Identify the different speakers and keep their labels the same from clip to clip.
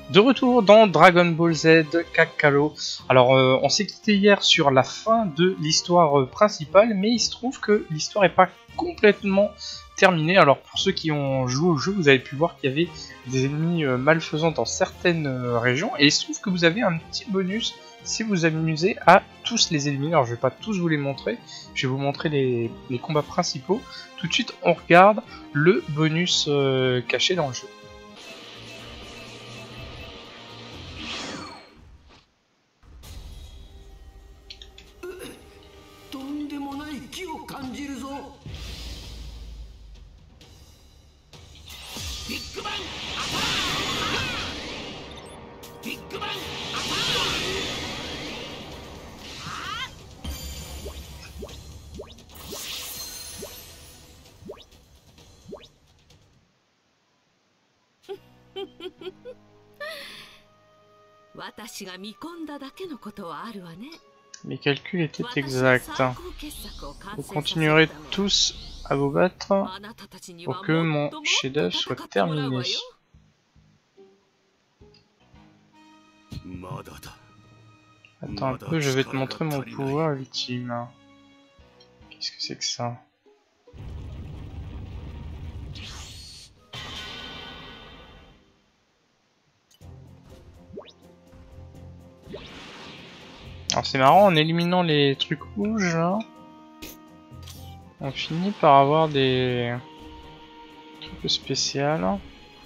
Speaker 1: De retour dans Dragon Ball Z Kakarot. Alors on s'est quitté hier sur la fin de l'histoire principale, mais il se trouve que l'histoire n'est pas complètement terminée. Alors pour ceux qui ont joué au jeu, vous avez pu voir qu'il y avait des ennemis malfaisants dans certaines régions, et il se trouve que vous avez un petit bonus si vous amusez à tous les éliminer. Alors je vais pas tous vous les montrer, je vais vous montrer les combats principaux. Tout de suite on regarde le bonus caché dans le jeu. Mes calculs étaient exacts. Vous continuerez tous à vous battre pour que mon chef-d'œuvre soit terminé. Attends un peu, je vais te montrer mon pouvoir ultime. Qu'est-ce que c'est que ça? Alors c'est marrant, en éliminant les trucs rouges, là, on finit par avoir des trucs spéciaux.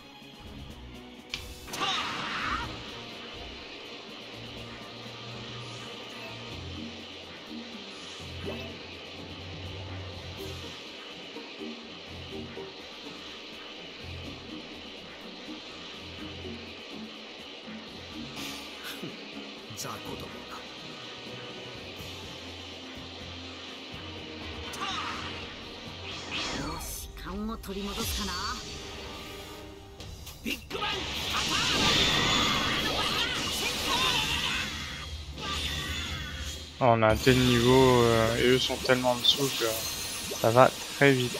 Speaker 1: On a un tel niveau et eux sont tellement en dessous que ça va très vite.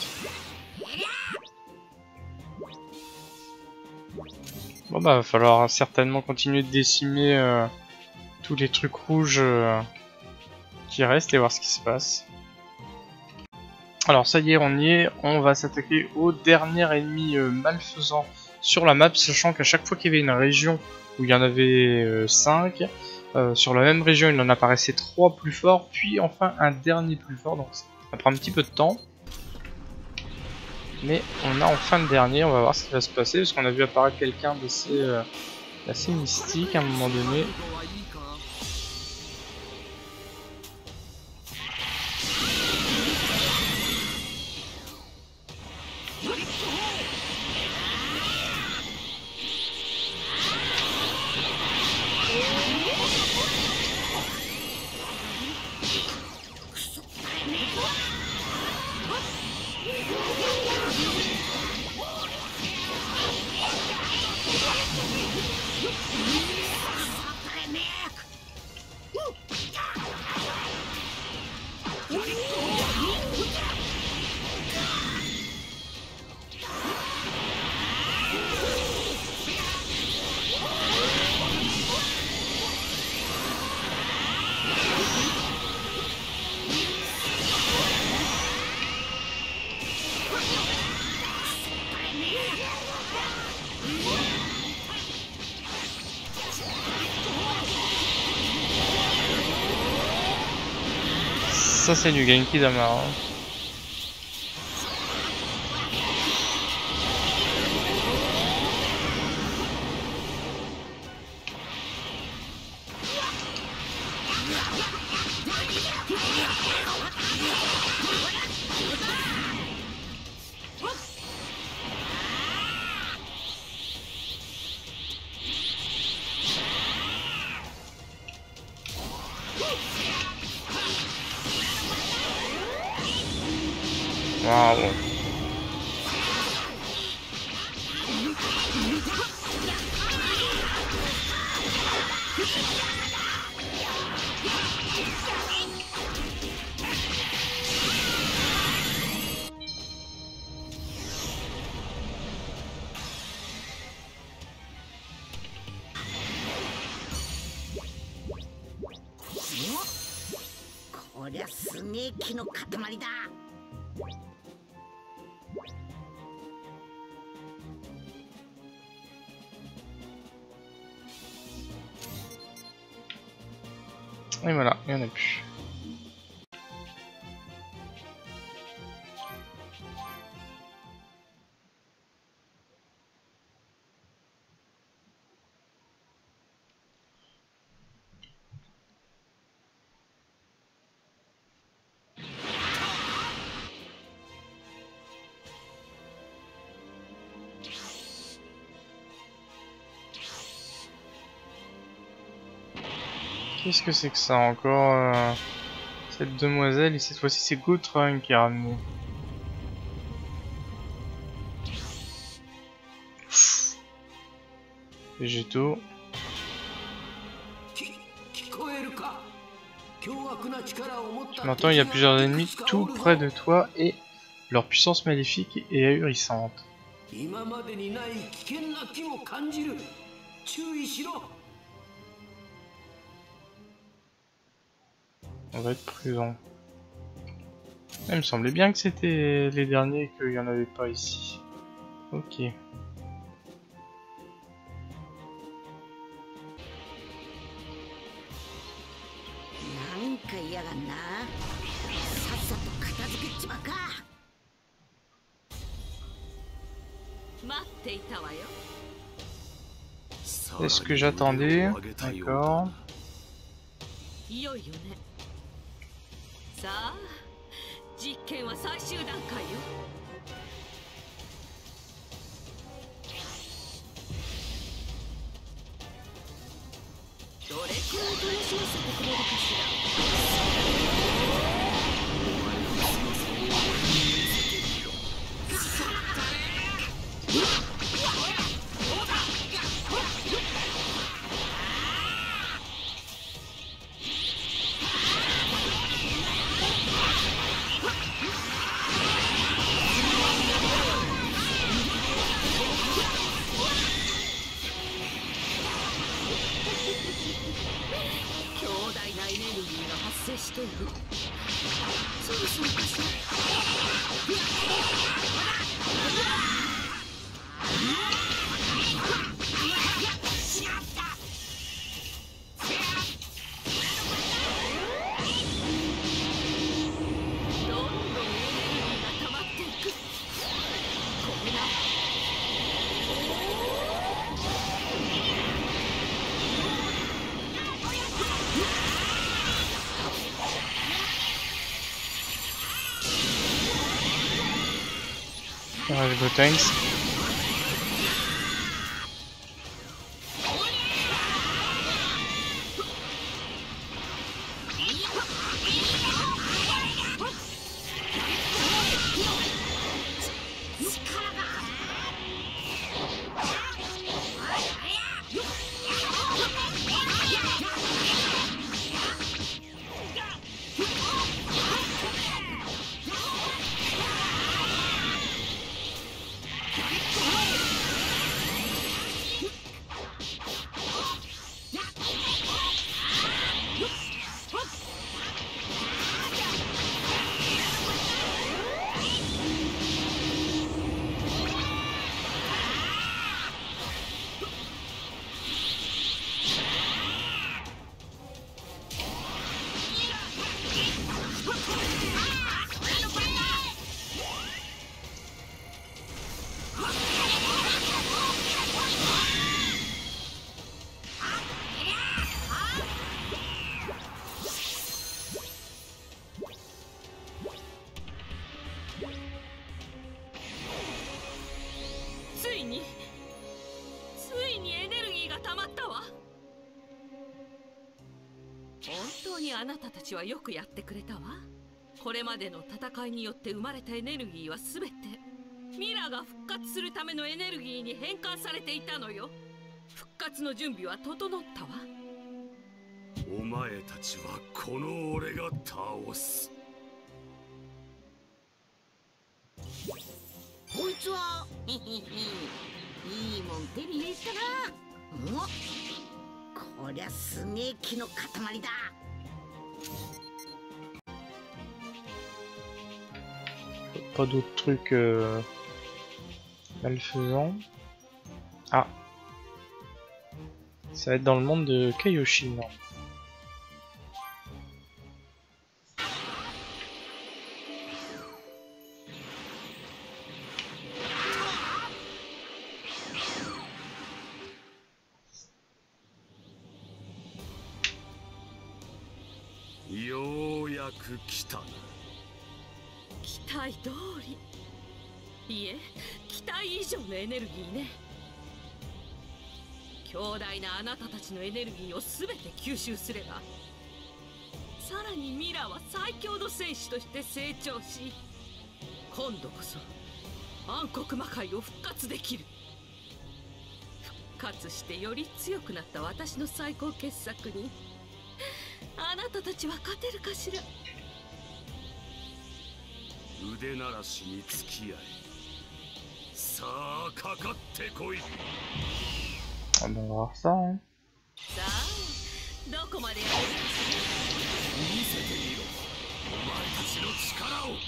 Speaker 1: Bon bah va falloir certainement continuer de décimer tous les trucs rouges qui restent et voir ce qui se passe. Alors ça y est, on y est, on va s'attaquer au dernier ennemi malfaisant sur la map, sachant qu'à chaque fois qu'il y avait une région où il y en avait 5, sur la même région il en apparaissait 3 plus forts, puis enfin un dernier plus fort, donc ça prend un petit peu de temps. Mais on a enfin le dernier, on va voir ce qui va se passer, parce qu'on a vu apparaître quelqu'un d'assez mystique à un moment donné. Ça c'est du Genki Dama. Waouh.
Speaker 2: りゃすげえ木の塊だ。
Speaker 1: Et voilà, il n'y en a plus. Qu'est-ce que c'est que ça encore cette demoiselle, et cette fois-ci c'est Gautrun qui a ramené. Végétaux. Maintenant il y a plusieurs ennemis tout près de toi et leur puissance maléfique est ahurissante. On va être prudent. Il me semblait bien que c'était les derniers, qu'il n'y en avait pas ici. Ok. C'est ce que j'attendais. D'accord.
Speaker 3: さあ、実験は最終段階よ。どれくらい楽しませてくれるかしら。している。そろそろかしら。どんどんエネルギーが溜まっていく。これな。
Speaker 1: Let's go, tanks.ついにエネルギーが溜まったわ。本当にあなたたちはよくやってくれたわ。これまでの戦いによって生まれたエネルギーはすべてミラが復活するためのエネルギーに変換されていたのよ。復活の準備は整ったわ。
Speaker 4: お前たちはこの俺が倒す。
Speaker 2: こいつはへへへいいもん手に入れたな。こりゃすげえ木の塊だ。
Speaker 1: pas d'autres trucs malfaisants. Ah, ça va être dans le monde de Kaioshin.
Speaker 4: ようやく来たな。
Speaker 3: 期待通り、いえ期待以上のエネルギーね。強大なあなたたちのエネルギーを全て吸収すれば、さらにミラは最強の戦士として成長し、今度こそ暗黒魔界を復活できる。復活してより強くなった私の最高傑作にあなたたちは勝てるかしら。
Speaker 4: 腕ならしに付き合い、さあかかってこい。
Speaker 1: On va voir ça. Hein.
Speaker 3: さあどこまでやる。
Speaker 4: 見せてみろ、お前たちの力を。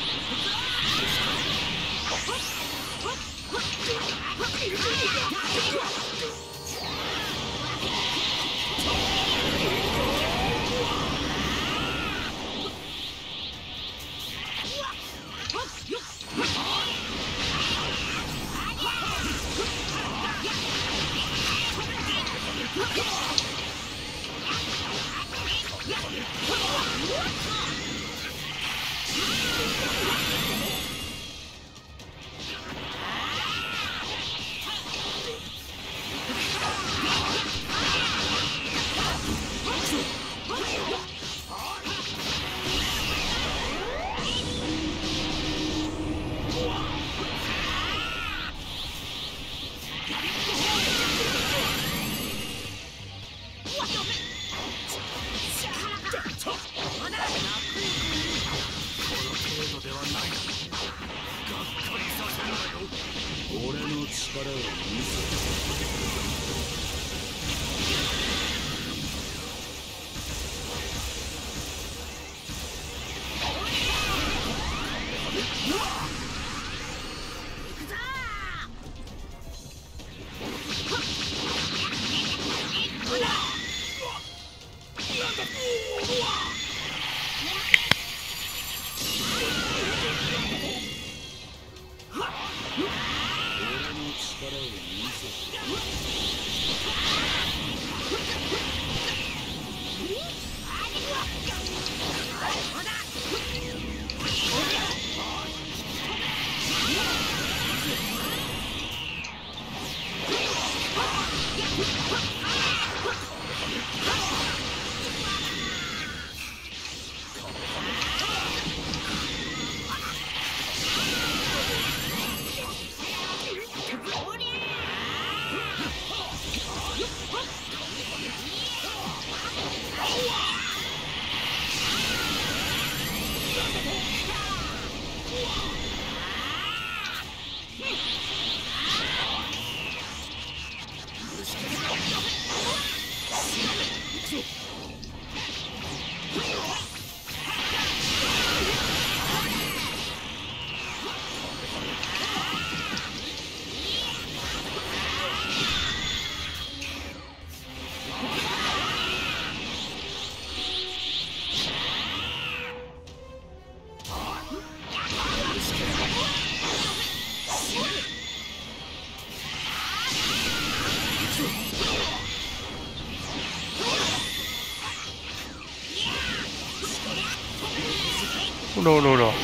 Speaker 1: Oula oula oula.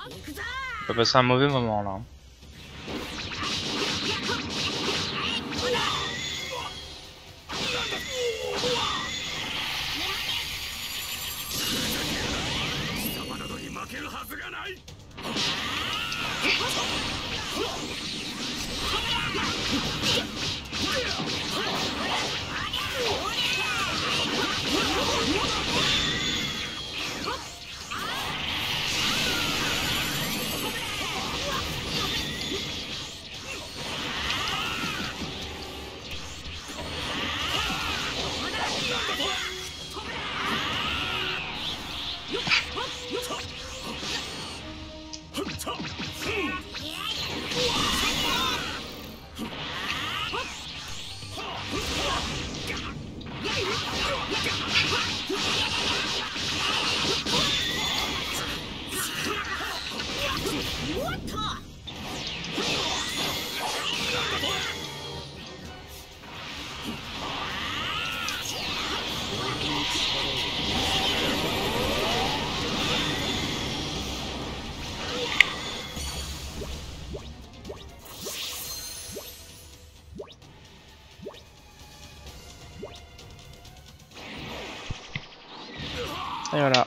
Speaker 1: On va passer un mauvais moment là. Et voilà.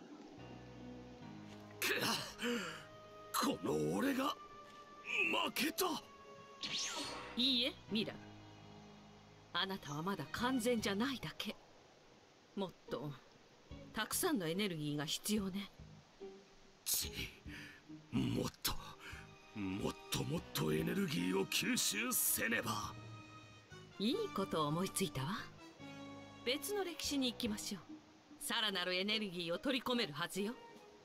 Speaker 4: この俺が負けた。
Speaker 3: いいえミラ、あなたはまだ完全じゃないだけ。もっとたくさんのエネルギーが必要ね。
Speaker 4: もっともっともっとエネルギーを吸収せねば。
Speaker 3: いいことを思いついたわ。別の歴史に行きましょう。さらなるエネルギーを取り込めるはずよ。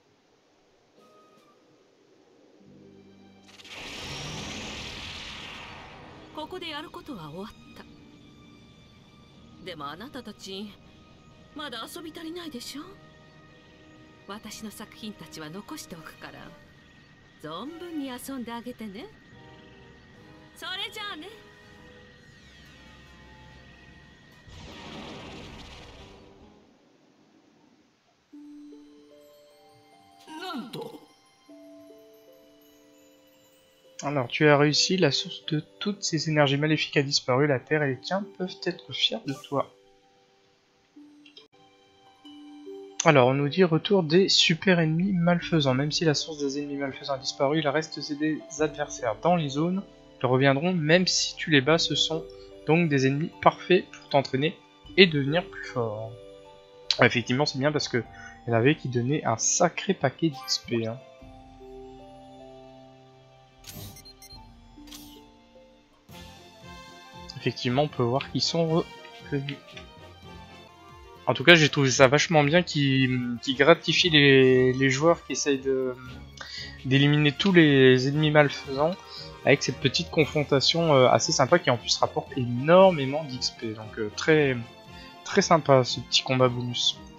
Speaker 3: ここでやることは終わった。でもあなたたちまだ遊び足りないでしょ。私の作品たちは残しておくから存分に遊んであげてね。それじゃあね。
Speaker 4: なんと。
Speaker 1: Alors, tu as réussi, la source de toutes ces énergies maléfiques a disparu, la Terre et les tiens peuvent être fiers de toi. Alors, on nous dit retour des super ennemis malfaisants. Même si la source des ennemis malfaisants a disparu, il reste des adversaires dans les zones. Ils reviendront même si tu les bats, ce sont donc des ennemis parfaits pour t'entraîner et devenir plus fort. Effectivement, c'est bien parce que il y en avait qui donnaient un sacré paquet d'XP. Hein. Effectivement, on peut voir qu'ils sont revenus. En tout cas, j'ai trouvé ça vachement bien qu'ils gratifient les joueurs qui essayent d'éliminer tous les ennemis malfaisants avec cette petite confrontation assez sympa qui en plus rapporte énormément d'XP. Donc très, très sympa ce petit combat bonus.